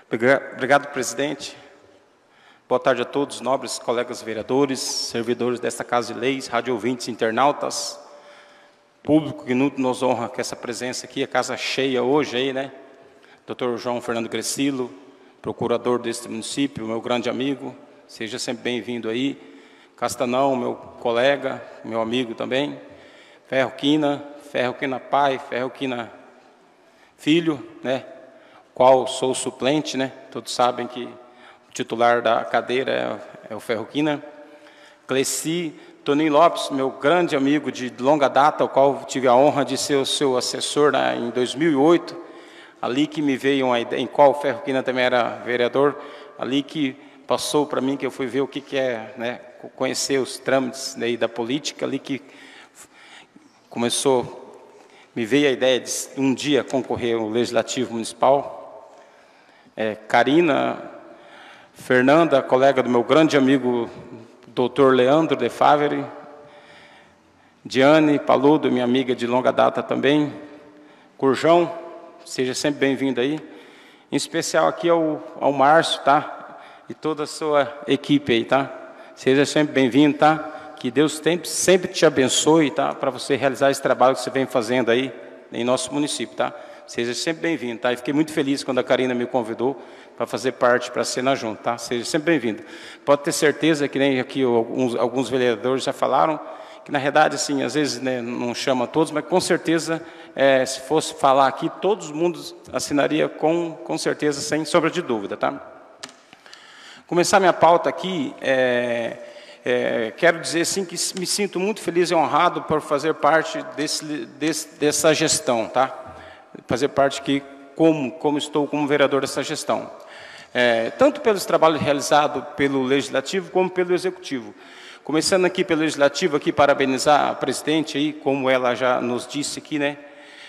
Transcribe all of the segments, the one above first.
Obrigado, presidente. Boa tarde a todos, nobres colegas vereadores, servidores desta Casa de Leis, rádio ouvintes, internautas, público que nos honra com essa presença aqui, a casa cheia hoje aí, né? Dr. João Fernando Gressilo, procurador deste município, meu grande amigo, seja sempre bem-vindo aí. Castanão, meu colega, meu amigo também. Ferro Quina pai, Ferro Quina filho, né? Qual sou suplente, né? Todos sabem que o titular da cadeira é o Ferro Quina. Cleci, Toninho Lopes, meu grande amigo de longa data, o qual tive a honra de ser o seu assessor em 2008, ali que me veio uma ideia, em qual o Ferro Quina também era vereador, ali que passou para mim, que eu fui ver o que é, né, conhecer os trâmites daí da política, ali que me veio a ideia de um dia concorrer ao Legislativo Municipal. Karina, Fernanda, colega do meu grande amigo, Dr. Leandro de Favre, Diane Paludo, minha amiga de longa data também, Curjão, seja sempre bem-vindo aí, em especial aqui ao Márcio, tá? E toda a sua equipe aí, tá? Seja sempre bem-vindo, tá? Que Deus sempre te abençoe, tá? Para você realizar esse trabalho que você vem fazendo aí em nosso município, tá? Seja sempre bem-vindo, tá? E fiquei muito feliz quando a Karina me convidou para fazer parte, para cenar junto, tá? Seja sempre bem-vindo. Pode ter certeza que nem aqui alguns vereadores já falaram, que na realidade, assim, às vezes, né, não chama todos, mas com certeza, se fosse falar aqui, todo mundo assinaria com certeza, sem sombra de dúvida, tá? Começar minha pauta aqui, quero dizer assim que me sinto muito feliz e honrado por fazer parte dessa gestão, tá? Fazer parte aqui como estou como vereador dessa gestão. Tanto pelos trabalhos realizados pelo Legislativo como pelo Executivo. Começando aqui pelo Legislativo, aqui parabenizar a presidente aí, como ela já nos disse aqui, né?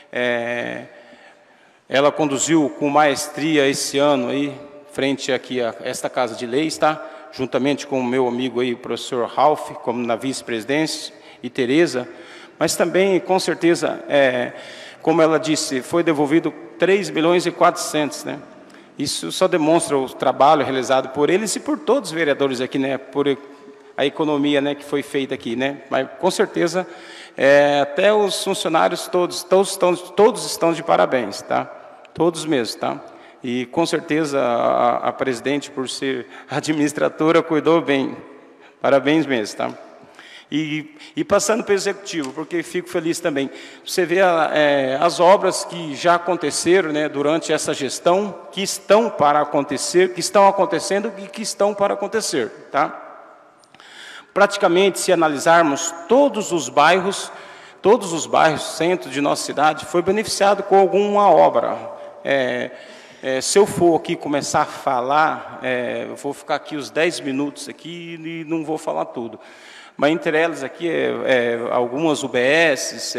Ela conduziu com maestria esse ano aí, frente aqui a esta Casa de Leis, tá? Juntamente com o meu amigo aí, o professor Ralph, como na vice-presidência, e Tereza, mas também, com certeza, como ela disse, foi devolvido 3.400.000, né? Isso só demonstra o trabalho realizado por eles e por todos os vereadores aqui, né? Por a economia, né, que foi feita aqui, né? Mas, com certeza, até os funcionários todos estão de parabéns, tá? Todos mesmo, tá? E, com certeza, a presidente, por ser administradora, cuidou bem. Parabéns mesmo, tá? E passando para o Executivo, porque fico feliz também. Você vê as obras que já aconteceram, né, durante essa gestão, que estão para acontecer, que estão acontecendo e que estão para acontecer, tá? Praticamente, se analisarmos todos os bairros, centro de nossa cidade, foi beneficiado com alguma obra. Se eu for aqui começar a falar, eu vou ficar aqui os 10 minutos aqui e não vou falar tudo. Mas entre elas aqui, algumas UBSs,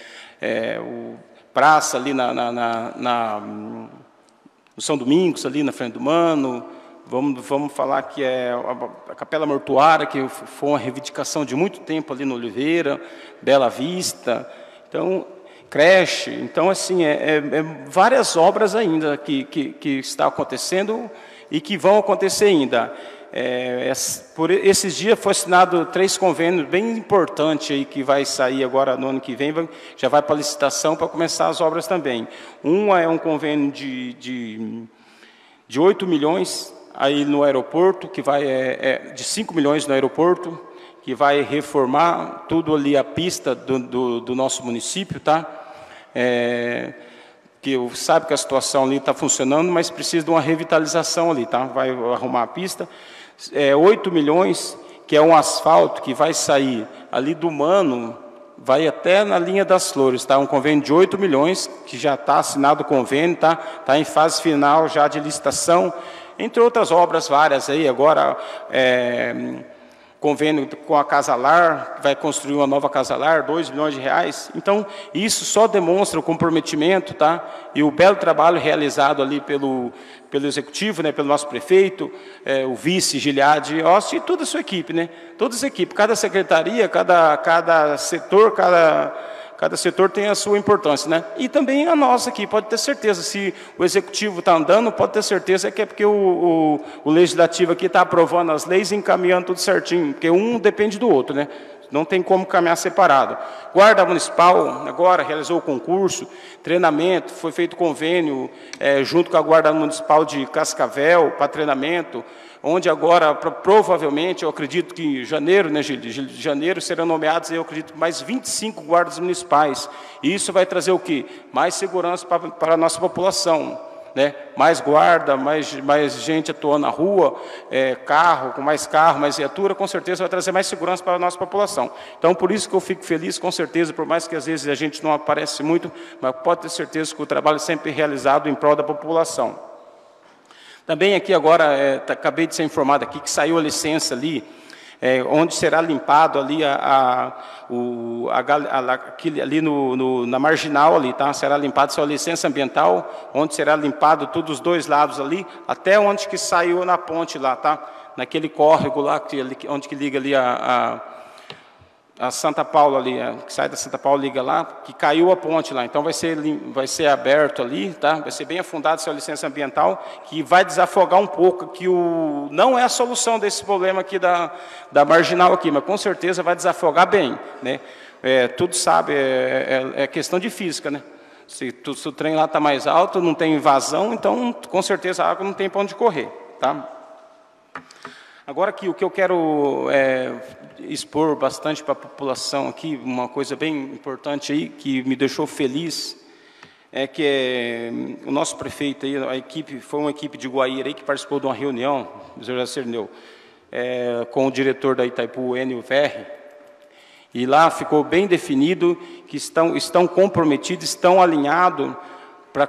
praça ali no São Domingos, ali na frente do Mano, vamos falar que a Capela Mortuária, que foi uma reivindicação de muito tempo ali no Oliveira, Bela Vista, então, creche, então, assim, várias obras ainda que está acontecendo e que vão acontecer ainda. Por esses dias foi assinado 3 convênios bem importantes aí que vai sair agora no ano que vem, já vai para licitação para começar as obras também. É um convênio de 8 milhões aí no aeroporto, que vai de 5 milhões no aeroporto, que vai reformar tudo ali a pista do nosso município, tá? Que sabe que a situação ali está funcionando, mas precisa de uma revitalização ali, tá? Vai arrumar a pista. 8 milhões, que é um asfalto que vai sair ali do Mano, vai até na linha das Flores, tá? Um convênio de 8 milhões, que já está assinado o convênio, tá? Está em fase final já de licitação, entre outras obras várias aí, agora convênio com a Casa Lar, vai construir uma nova Casa Lar, 2 milhões de reais. Então, isso só demonstra o comprometimento, tá? E o belo trabalho realizado ali pelo Executivo, né? Pelo nosso prefeito, o vice Giliade Osti e toda a sua equipe, né? Toda essa equipe, cada secretaria, cada setor, cada setor tem a sua importância, né? E também a nossa aqui, pode ter certeza, se o executivo está andando, pode ter certeza que é porque o legislativo aqui está aprovando as leis e encaminhando tudo certinho, porque um depende do outro, né? Não tem como caminhar separado. Guarda Municipal, agora, realizou o concurso, treinamento, foi feito convênio junto com a Guarda Municipal de Cascavel, para treinamento, onde agora, provavelmente, eu acredito que em janeiro, né, Gil? De janeiro serão nomeados, eu acredito, mais 25 guardas municipais. E isso vai trazer o quê? Mais segurança para a nossa população, né? Mais guarda, mais gente atuando na rua, com mais viatura, com certeza vai trazer mais segurança para a nossa população. Então, por isso que eu fico feliz, com certeza, por mais que às vezes a gente não aparece muito, mas pode ter certeza que o trabalho é sempre realizado em prol da população. Também aqui agora, acabei de ser informado aqui que saiu a licença ali, onde será limpado ali ali na marginal ali, tá? Será limpado sua licença ambiental, onde será limpado todos os dois lados ali, até onde que saiu na ponte lá, tá? Naquele córrego lá, onde que liga ali a Santa Paula ali, que sai da Santa Paula, liga lá, que caiu a ponte lá. Então vai ser aberto ali, tá? Vai ser bem afundado sua licença ambiental, que vai desafogar um pouco, que não é a solução desse problema aqui da marginal aqui, mas com certeza vai desafogar bem, né? Tudo sabe, é questão de física, né? Se o trem lá está mais alto, não tem vazão, então com certeza a água não tem para onde correr, tá? Agora aqui, o que eu quero expor bastante para a população aqui, uma coisa bem importante aí, que me deixou feliz, é que o nosso prefeito aí, foi uma equipe de Guaíra aí que participou de uma reunião, José Cerneu, com o diretor da Itaipu, Enio Verri, e lá ficou bem definido que estão comprometidos, estão alinhados para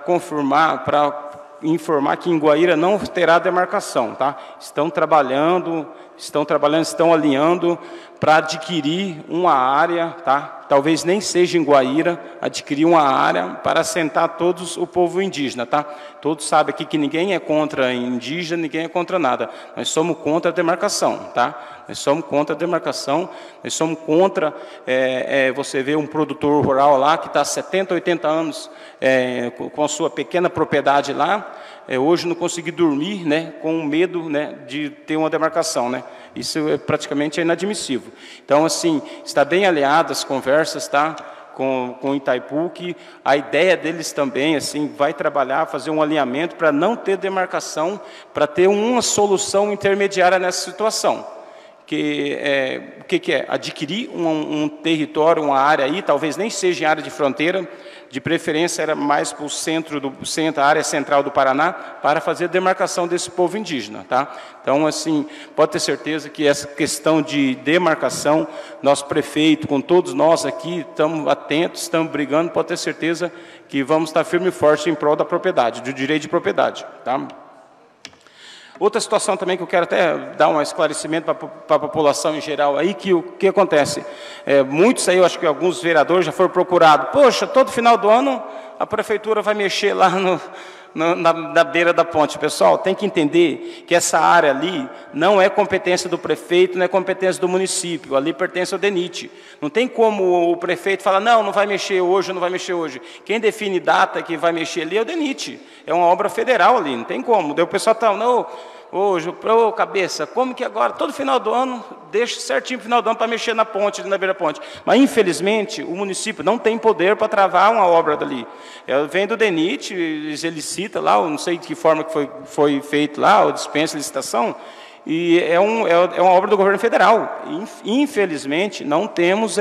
informar que em Guaíra não terá demarcação, tá? Estão trabalhando, estão alinhando para adquirir uma área, tá? Talvez nem seja em Guaíra, adquirir uma área para assentar todos o povo indígena, tá? Todos sabem aqui que ninguém é contra indígena, ninguém é contra nada. Nós somos contra a demarcação, tá? Nós somos contra a demarcação, nós somos contra, você vê um produtor rural lá que está há 70, 80 anos com a sua pequena propriedade lá, hoje não conseguir dormir, né, com medo, né, de ter uma demarcação, né? Isso praticamente inadmissível. Então, assim, está bem alinhado as conversas, tá? Com Itaipu, que a ideia deles também, assim, vai trabalhar, fazer um alinhamento para não ter demarcação, para ter uma solução intermediária nessa situação. O que é? Adquirir um território, uma área aí, talvez nem seja em área de fronteira, de preferência era mais para o a área central do Paraná, para fazer a demarcação desse povo indígena, tá? Então, assim, pode ter certeza que essa questão de demarcação, nosso prefeito, com todos nós aqui, estamos atentos, estamos brigando, pode ter certeza que vamos estar firme e forte em prol da propriedade, do direito de propriedade, tá? Outra situação também que eu quero até dar um esclarecimento para a população em geral aí, que o que acontece? Muitos aí, eu acho que alguns vereadores já foram procurados. Poxa, todo final do ano a prefeitura vai mexer lá na beira da ponte. Pessoal, tem que entender que essa área ali não é competência do prefeito, não é competência do município, ali pertence ao DENIT. Não tem como o prefeito falar, não vai mexer hoje, não vai mexer hoje. Quem define data que vai mexer ali é o DENIT. É uma obra federal ali, não tem como. Daí o pessoal está, cabeça, como que agora, todo final do ano, deixa certinho o final do ano para mexer na ponte, na beira da ponte. Mas, infelizmente, o município não tem poder para travar uma obra dali. Vem do DENIT, ele cita lá, eu não sei de que forma que foi feito lá, ou dispensa licitação, e é uma obra do governo federal. Infelizmente, não temos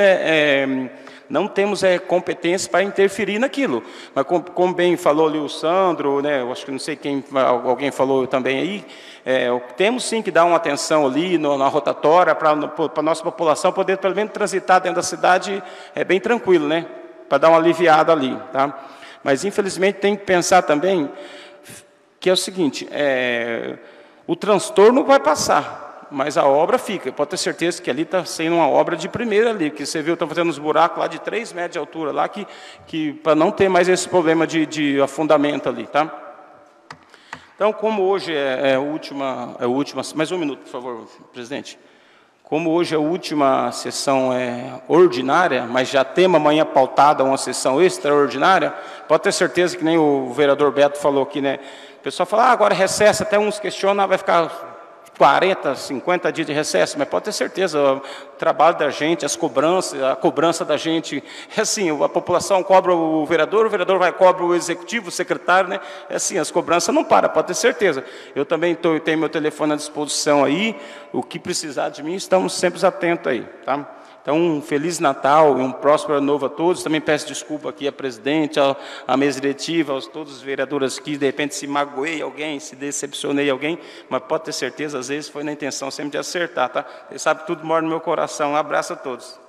competência para interferir naquilo. Mas, como bem falou ali o Sandro, né, eu acho que não sei quem, alguém falou também aí, temos sim que dar uma atenção ali na rotatória para a nossa população poder pelo menos transitar dentro da cidade bem tranquilo, né, para dar uma aliviada ali, tá? Mas infelizmente tem que pensar também que é o seguinte, o transtorno vai passar, mas a obra fica. Pode ter certeza que ali está sendo uma obra de primeira ali, que você viu, estão fazendo uns buracos lá de 3 metros de altura lá, que para não ter mais esse problema de afundamento ali, tá? Então, como hoje é a última, mais um minuto, por favor, presidente. Como hoje a última sessão ordinária, mas já temos amanhã pautada uma sessão extraordinária, pode ter certeza que nem o vereador Beto falou aqui, né? O pessoal fala, agora recesso, até uns questionam, vai ficar 40, 50 dias de recesso, mas pode ter certeza, o trabalho da gente, as cobranças, a cobrança da gente, é assim, a população cobra o vereador vai cobra o executivo, o secretário, né? É assim, as cobranças não param, pode ter certeza. Eu também tenho meu telefone à disposição aí, o que precisar de mim, estamos sempre atentos aí, tá? Então, um Feliz Natal e um próspero ano novo a todos. Também peço desculpa aqui à presidente, à mesa diretiva, aos todos os vereadores que, de repente, se magoei alguém, se decepcionei alguém, mas pode ter certeza, às vezes foi na intenção sempre de acertar, tá? Você sabe que tudo mora no meu coração. Um abraço a todos.